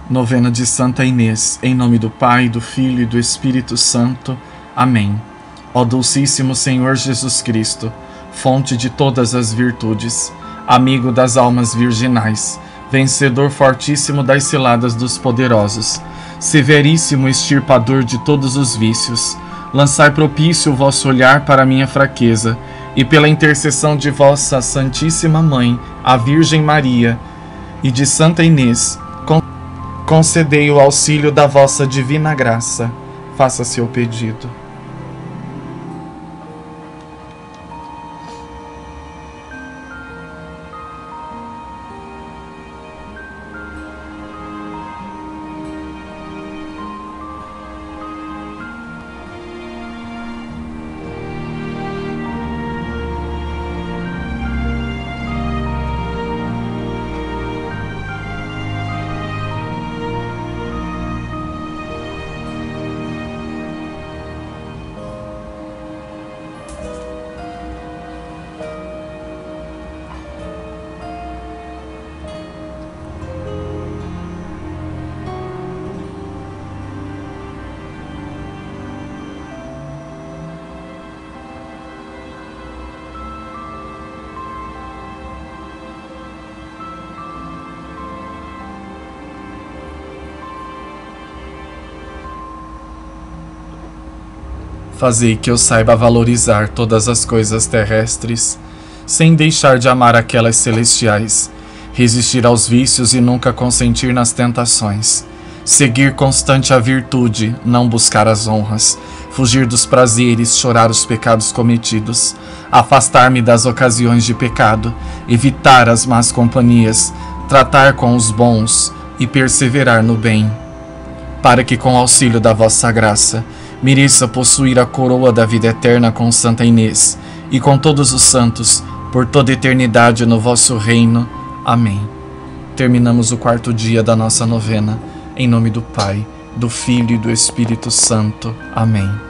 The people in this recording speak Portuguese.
Novena de Santa Inês, em nome do Pai, do Filho e do Espírito Santo. Amém. Ó Dulcíssimo Senhor Jesus Cristo, fonte de todas as virtudes, amigo das almas virginais, vencedor fortíssimo das ciladas dos poderosos, severíssimo extirpador de todos os vícios, lançai propício o vosso olhar para a minha fraqueza, e pela intercessão de vossa Santíssima Mãe, a Virgem Maria, e de Santa Inês, concedei o auxílio da vossa divina graça. Faça seu pedido. Fazei que eu saiba valorizar todas as coisas terrestres, sem deixar de amar aquelas celestiais, resistir aos vícios e nunca consentir nas tentações, seguir constante a virtude, não buscar as honras, fugir dos prazeres, chorar os pecados cometidos, afastar-me das ocasiões de pecado, evitar as más companhias, tratar com os bons e perseverar no bem, para que com o auxílio da vossa graça mereça possuir a coroa da vida eterna com Santa Inês e com todos os santos, por toda eternidade no vosso reino. Amém. Terminamos o 4º dia da nossa novena. Em nome do Pai, do Filho e do Espírito Santo. Amém.